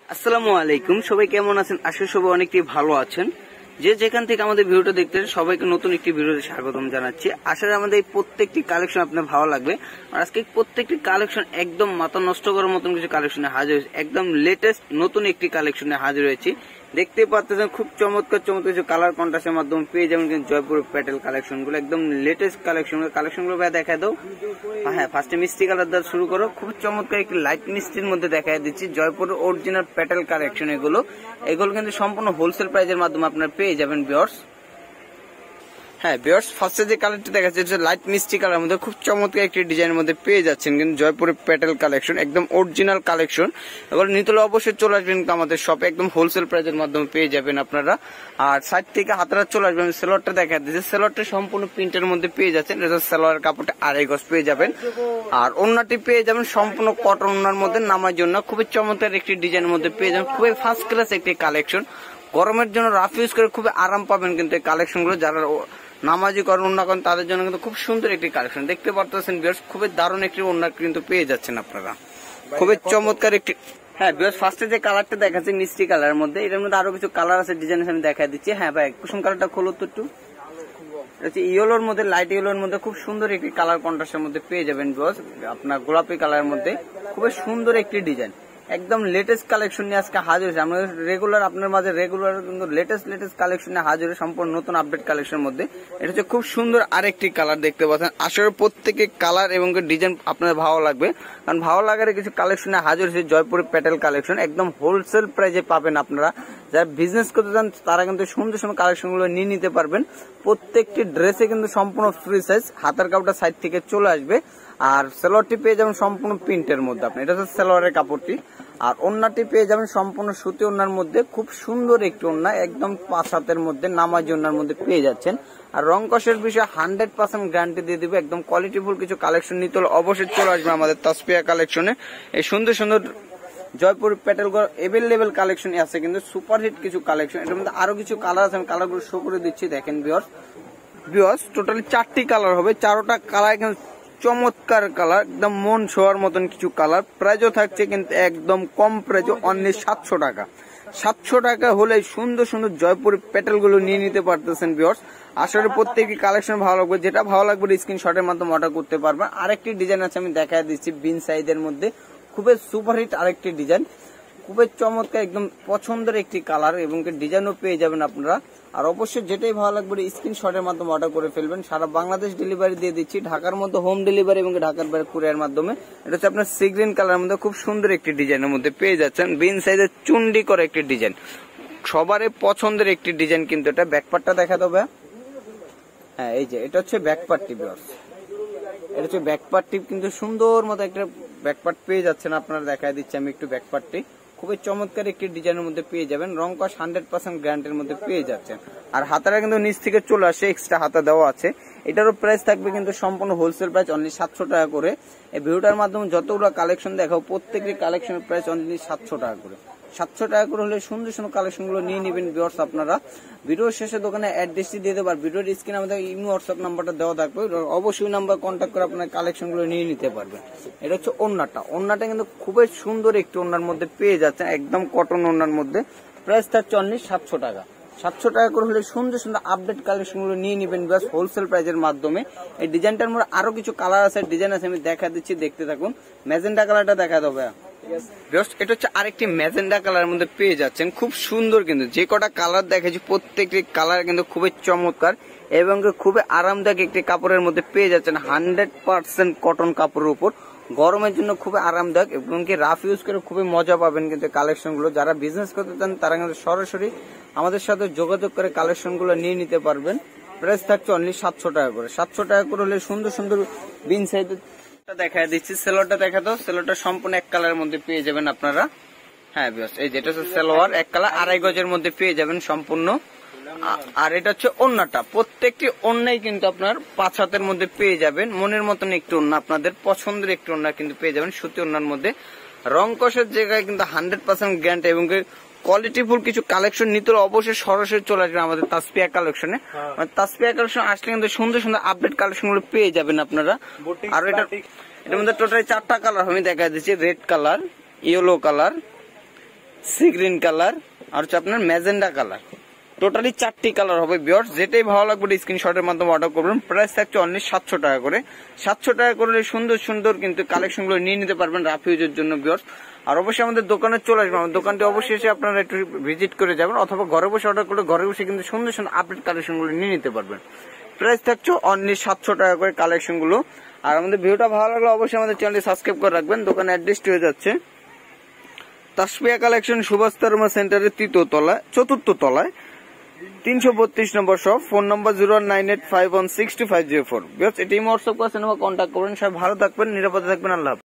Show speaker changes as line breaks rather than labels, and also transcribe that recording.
আসসালামু আলাইকুম, সবাই কেমন আছেন? আশা সবাই অনেকটাই ভালো আছেন। যে যেখান থেকে আমাদের ভিডিওটা দেখতে সবাইকে নতুন একটি ভিডিওতে স্বাগতম জানাচ্ছি। আশা করি আমাদের এই প্রত্যেকটি কালেকশন আপনার ভালো লাগবে। আর আজকে প্রত্যেকটি কালেকশন একদম মাথা নষ্ট করার মতন কিছু কালেকশনে হাজির হয়েছে, একদম লেটেস্ট নতুন একটি কালেকশনে হাজির হয়েছি। দেখতে পাচ্ছেন খুব চমৎকার চমৎকার কিছু কালার কন্ট্রাস্টের মাধ্যমে পেয়ে যাবেন কিন্তু জয়পুর প্যাটেল কালেকশন গুলো, একদম লেটেস্ট কালেকশন গুলো ভাই দেখা দাও। হ্যাঁ, ফার্স্টে মিষ্টি কালার দিয়ে শুরু করো। খুব চমৎকার একটি লাইট মিষ্টির মধ্যে দেখা দিচ্ছি জয়পুর অরিজিনাল প্যাটেল কালেকশন। এগুলো কিন্তু সম্পূর্ণ হোলসেল প্রাইজের মাধ্যমে আপনার পেয়ে যাবেন ভিউয়ার্স। হ্যাঁ ভিউয়ার্স, ফার্স্টে যে কালারটি দেখা যাচ্ছে লাইট মিষ্টি কালার মধ্যে খুব চমৎকার একটি ডিজাইনের মধ্যে পেয়ে যাচ্ছেন কিন্তু জয়পুরের প্যাটেল কালেকশন, একদম অরিজিনাল কালেকশন। এগুলো নিতে হলে অবশ্যই চলে আসবেন কিন্তু আমাদের শপে, একদম হোলসেল প্রাইজের মাধ্যমে পেয়ে যাবেন আপনারা। আর সাইড থেকে হাতারা চলে আসবেন। সেলোয়ারটা দেখা দিচ্ছে, সেলোয়ারটা সম্পূর্ণ প্রিন্টের মধ্যে পেয়ে যাচ্ছেন। এটা সেলোয়ার কাপড়টা 2.5 গজ পেয়ে যাবেন। আর ওড়নাটি পেয়ে যাবেন সম্পূর্ণ কটন ওড়নার মধ্যে, নামার জন্য খুবই চমৎকার একটি ডিজাইনের মধ্যে পেয়ে যাবেন। খুবই ফার্স্ট ক্লাস একটি কালেকশন, গরমের জন্য রাফ ইউজ করে খুবই আরাম পাবেন কিন্তু এই কালেকশন গুলো। যারা নামাজি করেন ওড়না করেন তাদের জন্য কিন্তু খুব সুন্দর একটি কালেকশন দেখতে পারতেছেন ভিউয়ার্স। খুবই দারুণ একটি ওড়না কিন্তু পেয়ে যাচ্ছেন আপনারা, খুবই চমৎকার একটি। হ্যাঁ ভিউয়ার্স, ফার্স্টে যে কালারটা দেখাচ্ছে মিষ্টি কালারের মধ্যে, এটার মধ্যে আরো কিছু কালার আছে, ডিজাইন আমি দেখা দিচ্ছি। হ্যাঁ ভাই, কুসুম কালারটা খোলো তো একটু। ইয়েলোর মধ্যে, লাইট ইয়েলোর মধ্যে খুব সুন্দর একটি কালার কন্ট্রাস্টের মধ্যে পেয়ে যাবেন ভিউয়ার্স। আপনার গোলাপি কালারের মধ্যে খুবই সুন্দর একটি ডিজাইন, একদম লেটেস্ট কালেকশন নিয়ে আজকে হাজির হয়েছে। আমরা রেগুলার আপনার মাঝে কিন্তু লেটেস্ট কালেকশন নিয়ে হাজির হয়েছে, সম্পূর্ণ নতুন আপডেট কালেকশনের মধ্যে। এটা হচ্ছে খুব সুন্দর আরেকটি কালার দেখতে পাচ্ছেন। আসলে প্রত্যেকের কালার এবং ডিজাইন আপনাদের ভালো লাগবে, কারণ ভালো লাগার কিছু কালেকশন নিয়ে হাজির হয়েছে জয়পুর প্যাটেল কালেকশন। একদম হোলসেল প্রাইজে পাবেন আপনারা। যারা বিজনেস করতে চান তারা কিন্তু সুন্দর সুন্দর কালেকশন গুলো নিয়ে নিতে পারবেন। প্রত্যেকটি ড্রেসে কিন্তু সম্পূর্ণ ফ্রি সাইজ, হাতার কাপড়টা সাইড থেকে চলে আসবে। আর সেলোয়ারটি পেয়ে যাবেন সম্পূর্ণ প্রিন্টের মধ্যে আপনি, এটা হচ্ছে সেলোয়ারের কাপড়টি। আর ওড়নাটি পেয়ে যাবেন সম্পূর্ণ সুতি ওড়নার মধ্যে, খুব সুন্দর একটি ওড়না, একদম 5 হাতের মধ্যে নামাজি ওড়নার মধ্যে পেয়ে যাচ্ছেন। আর রং কষের বিষয়ে 100% গ্যারান্টি দিয়ে দিবে। একদম কোয়ালিটিফুল কিছু কালেকশন নিতে হলে অবশ্যই চলে আসবে আমাদের তাসপিয়া কালেকশনে। এই সুন্দর সুন্দর জয়পুর প্যাটেল এভেলেবেল কালেকশন আছে কিন্তু সুপারহিট কিছু কালেকশন। এটার মধ্যে আরো কিছু কালার আছে, আমি কালারগুলো শো করে দিচ্ছি। দেখেন ভিউয়ার্স, টোটালি 4টি কালার হবে, 4টা কালার কিন্তু চমৎকার কালার, একদম মন ছোঁয়ার মতন কিছু কালার। প্রাইজও থাকছে কিন্তু একদম কম প্রাইজে, অনলি 700 টাকা। 700 টাকা হলে সুন্দর সুন্দর জয়পুর প্যাটেল গুলো নিয়ে নিতে পারতেছেন ভিউয়ার্স। আসলে প্রত্যেকটি কালেকশন ভালো লাগবে, যেটা ভালো লাগবে স্ক্রিনশটের মাধ্যমে অর্ডার করতে পারবেন। আরেকটি ডিজাইন আছে, আমি দেখা দিচ্ছি বিন সাইজের মধ্যে, খুবই সুপারহিট আরেকটি ডিজাইন, খুবই চমৎকার, একদম পছন্দের একটি কালার এবং ডিজাইনও পেয়ে যাবেন আপনারা। আর অবশ্যই যেটাই ভালো লাগবে স্ক্রিনশটের মাধ্যমে অর্ডার করে ফেলবেন। সারা বাংলাদেশ ডেলিভারি দিয়ে দিচ্ছি, ঢাকার মধ্যে হোম ডেলিভারি এবং ঢাকার বাইরে কুরিয়ার মাধ্যমে। এটা হচ্ছে আপনার সি গ্রিন কালার মধ্যে খুব সুন্দর একটি ডিজাইনের মধ্যে পেয়ে যাচ্ছেন। বিন সাইজের চুন্ডি করে একটি ডিজাইন, সবারই পছন্দের একটি ডিজাইন কিন্তু এটা। ব্যাকপার্টটা দেখা দেবে। হ্যাঁ, এই যে এটা হচ্ছে ব্যাকপার্টটি ভিউয়ার্স, এটা হচ্ছে ব্যাকপার্টটি কিন্তু সুন্দর মতো একটা ব্যাকপার্ট পেয়ে যাচ্ছেন আপনারা। দেখা দিচ্ছি আমি একটু ব্যাকপার্টটি, খুবই চমৎকার একটি ডিজাইনের মধ্যে পেয়ে যাবেন। রং কস 100% গ্যারান্টির মধ্যে পেয়ে যাচ্ছেন। আর হাতারা কিন্তু নিচ থেকে চলে আসে, এক্সট্রা হাতা দেওয়া আছে। এটারও প্রাইস থাকবে কিন্তু সম্পূর্ণ হোলসেল প্রাইস, অনলি 700 টাকা করে। এই ভিডিওটার মাধ্যমে যতগুলো কালেকশন দেখাও প্রত্যেকটি কালেকশনের প্রাইস অনলি 700 টাকা করে। 700 টাকা করে হলে সুন্দর সুন্দর কালেকশন গুলো নিয়ে নেবেন ভিউয়ার্স আপনারা। ভিডিওর শেষে দোকানে অ্যাড্রেসটি দিয়ে দেবো, আর ভিডিওর স্ক্রিনে আমাদের ইমো হোয়াটসঅ্যাপ নাম্বারটা দেওয়া থাকবে, অবশ্যই নাম্বার কন্ট্যাক্ট করে আপনার কালেকশন গুলো নিয়ে নিতে পারবেন। এটা হচ্ছে ওড়নাটা কিন্তু খুবই সুন্দর একটি ওড়নার মধ্যে পেয়ে যাচ্ছেন, একদম কটন ওড়নার মধ্যে। প্রাইস থাকছে অনলি 700 টাকা। 700 টাকা করে হলে সুন্দর সুন্দর আপডেট কালেকশন গুলো নিয়ে নিবেন বাস হোলসেল প্রাইজের মাধ্যমে। এই ডিজাইনটার মধ্যে আরো কিছু কালার আছে, ডিজাইন আছে, আমি দেখা দিচ্ছি, দেখতে থাকুন। ম্যাজেন্টা কালারটা দেখা দেবে। এটা হচ্ছে আরেকটি ম্যাজেন্ডা কালারের মধ্যে পেয়ে যাচ্ছেন, খুব সুন্দর কিন্তু। যে কটা কালার দেখেছি প্রত্যেকটি কালার কিন্তু খুবই চমৎকার এবং খুবই আরামদায়ক একটি কাপড়ের মধ্যে পেয়ে যাচ্ছেন। 100% কটন কাপড়ের উপর, গরমের জন্য খুবই আরামদায়ক এবং রাফ ইউজ করে খুবই মজা পাবেন কিন্তু কালেকশন গুলো। যারা বিজনেস করতে চান তারা কিন্তু সরাসরি আমাদের সাথে যোগাযোগ করে কালেকশন গুলো নিয়ে নিতে পারবেন। প্রাইস থাকছে অনলি 700 টাকা করে। 700 টাকা করে হলে সুন্দর সুন্দর বিন সাইজের দেখা দিচ্ছি। সেলোয়ারটা দেখা দাও। সেলোয়ারটা সম্পূর্ণ এক কালারের মধ্যে পেয়ে যাবেন আপনারা। হ্যাঁ বিয়াস, এই যেটা হচ্ছে সেলোয়ার, এক কালার 2.5 গজের মধ্যে পেয়ে যাবেন সম্পূর্ণ। আর এটা হচ্ছে ওড়নাটা, প্রত্যেকটি ওড়নাই কিন্তু আপনার 5 হাতের মধ্যে পেয়ে যাবেন। মনের মতন একটি ওড়না, আপনাদের পছন্দের একটি ওড়না কিন্তু পেয়ে যাবেন সুতি ওড়নার মধ্যে। রং কষের জায়গায় কিন্তু 100% গ্যারান্টি এবং কোয়ালিটিফুল কিছু কালেকশন নিতে হলে অবশ্যই সরাসরি চলে আসবেন আমাদের তাসপিয়া কালেকশনে। তাসপিয়া কালেকশন আসলে কিন্তু সুন্দর সুন্দর আপডেট কালেকশন গুলো পেয়ে যাবেন আপনারা। আর এটার মধ্যে টোটালি 4টা কালার আমি দেখা দিচ্ছি, red colour, yellow colour, sea green colour, আর হচ্ছে আপনার ম্যাজেন্ডা কালার। টোটালি 4টি কালার হবে ভিউয়ার্স। যেটাই ভালো লাগবে স্ক্রিনশটের মাধ্যমে অর্ডার করবেন। প্রাইস থাকছে অনলি 700 টাকা করে। 700 টাকা করে সুন্দর সুন্দর কিন্তু কালেকশন গুলো নিয়ে নিতে পারবেন রাফ ইউজের জন্য ভিউয়ার্স। আর অবশ্যই আমাদের দোকানে চলে আসবেন। আমাদের দোকানটি অবশ্যই এসে আপনারা একটু ভিজিট করে যাবেন, অথবা ঘরে বসে অর্ডার করলে ঘরে বসে কিন্তু সুন্দর সুন্দর আপডেট কালেকশন গুলো নিয়ে নিতে পারবেন। প্রাইস থাকছে অনলি 700 টাকা করে কালেকশন গুলো। আর আমাদের ভিডিওটা ভালো লাগলে অবশ্যই আমাদের চ্যানেলটি সাবস্ক্রাইব করে রাখবেন। দোকানের অ্যাড্রেসটি হয়ে যাচ্ছে তাসফিয়া কালেকশন, সুভাষ তারমা সেন্টারের 4th তলায় 332 নম্বর শপ। ফোন নম্বর 09851625504। এটি হোয়াটসঅ্যাপ আছে, কন্ট্যাক্ট করবেন। সবাই ভালো থাকবেন, নিরাপদে থাকবেন। আল্লাহ।